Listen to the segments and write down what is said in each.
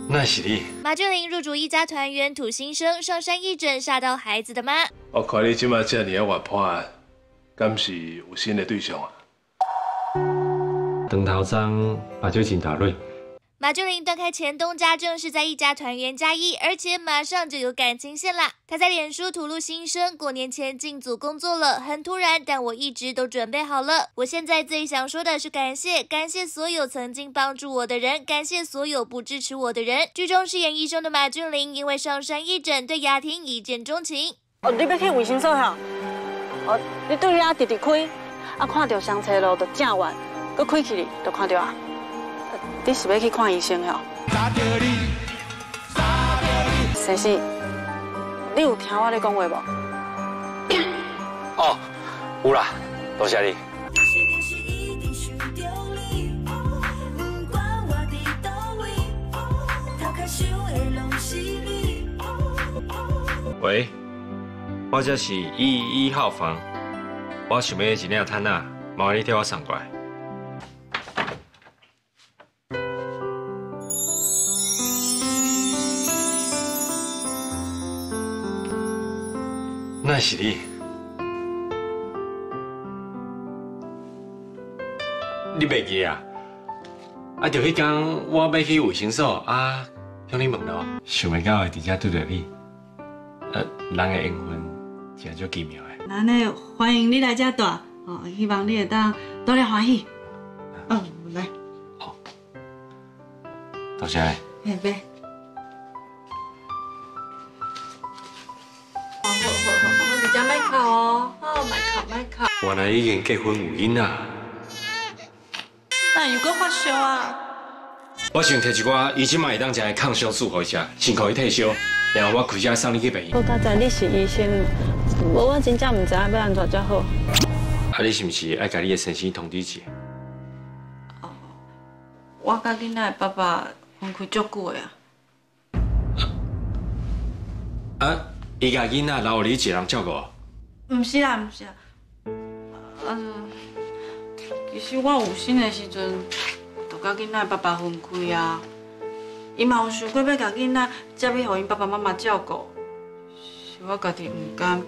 那是你。 马俊麟入主一家团圆吐新生，上山义诊吓到孩子的妈。 我看你即马这么活泼，敢是有新的对象啊？ 长头章，目睭真大蕊。 马俊麟断开前东家，正是在一家团圆加一，而且马上就有感情线啦。他在脸书吐露心声，过年前进组工作了，很突然，但我一直都准备好了。我现在最想说的是感谢所有曾经帮助我的人，感谢所有不支持我的人。剧中饰演医生的马俊麟，因为上山义诊，对雅婷一见钟情。 你要去卫生所哈？你对遐直直开，看到双车路就正弯，佮开起哩就看到啊。你是要去看医生哦？先生，你有听我咧讲话无？ 哦，有啦，多谢你。喂，我这是111号房，我想要一领毯仔，麻烦你替我送过来。那是你，你袂记啊？就迄天我要去卫生所向你问咯，想袂到会伫遮拄着你，人的缘分真足奇妙的。 那呢，欢迎你来遮住希望你会当多了欢喜。来， 好，多谢你。 嘿，别。你家麦考哦，麦考。 原来已经结婚有囡仔， 那又搁发烧啊？ 我想摕一寡伊即摆会当食的抗生素互伊食，先互伊退烧，然后我开车送你去病院。 我刚才你是医生，我真正唔知影要安怎才好。 你是毋是爱甲你的先生通知一下？ 我甲囡仔的爸爸分开足久的伊甲囡仔留互你一个人照顾？ 唔是啦。其实我有生的时阵，就甲囡仔爸爸分开啊。伊嘛有想过要甲囡仔接去，互因爸爸妈妈照顾，是我家己唔甘。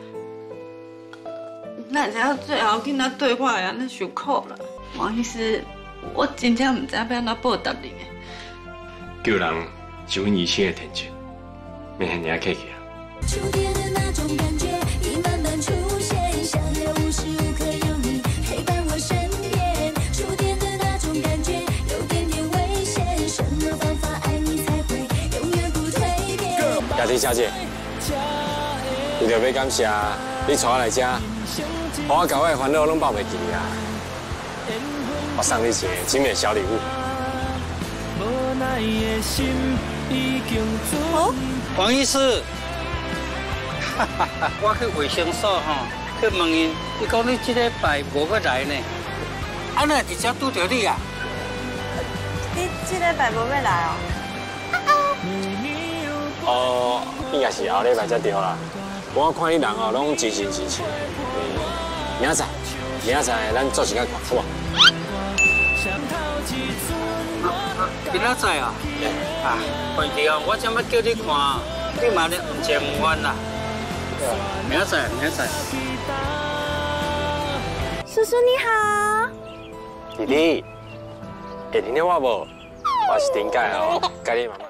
哪会知影最后囡仔对我会安尼受苦啦？王医师，我真正唔知要安怎报答你。 救人是阮医生的天职，免遐尔客气啊。初恋的那种感觉已慢慢出现，想要无时无刻有你陪伴我身边。初恋的那种感觉有点点危险，什么方法爱你才会永远不蜕变？雅婷小姐，为着要感谢你带我来这，把我搞的烦恼拢抱袂记啊！我送你一个精美小礼物。 黄医师。我去卫生所去问因，伊讲你这礼拜无要来呢。哪会直接拄着你啊？ 你这礼拜无要来应该是后礼拜才对啦。我看你人拢积极。明仔载咱做一个看，好无？ 明仔载啊？快点我怎么叫你看？你嘛咧唔情唔愿啦？明仔载。 叔叔你好。 弟弟，会听到我无？我是顶届甲你妈妈。